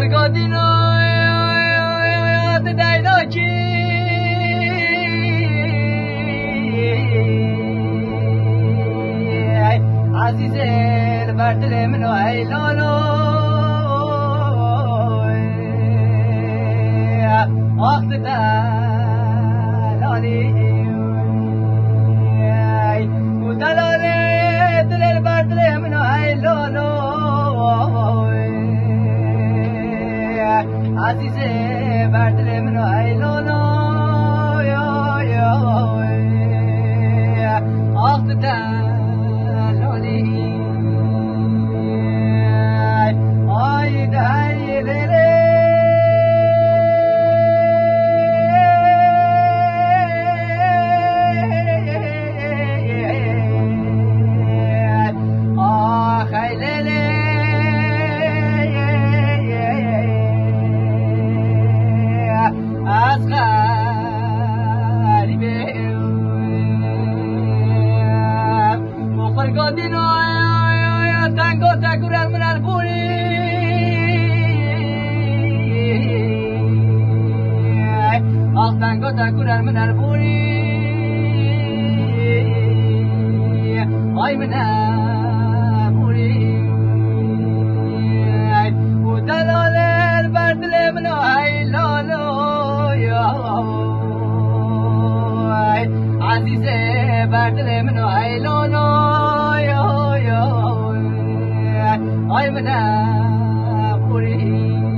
فرقادینو دیدا کی عزیز البرد منو ایلانو وقت دلالی و دلالی دل البرد منو ایلانو عزیز البرد منو ایلانو وقت دلالی آی دایره تاكل من البوري اي من البوري ودلال البرد من هاي لولو عزيز برد من هاي لولو اي من البوري